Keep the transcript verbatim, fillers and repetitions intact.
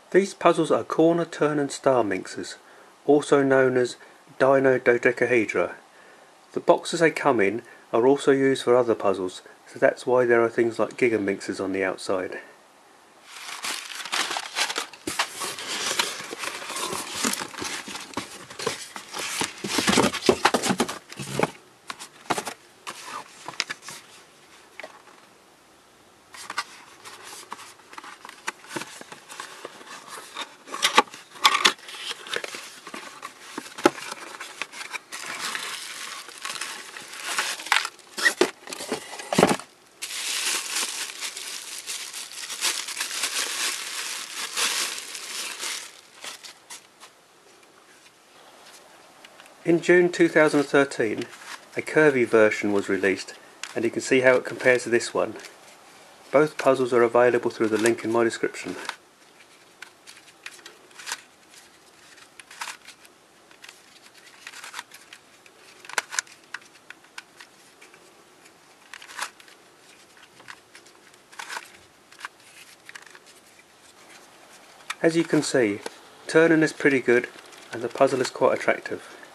These puzzles are corner, turn and star minxes, also known as dinododecahedra. The boxes they come in are also used for other puzzles, so that's why there are things like gigaminxes on the outside. In June two thousand thirteen, a curvy version was released, and you can see how it compares to this one. Both puzzles are available through the link in my description. As you can see, turning is pretty good and the puzzle is quite attractive.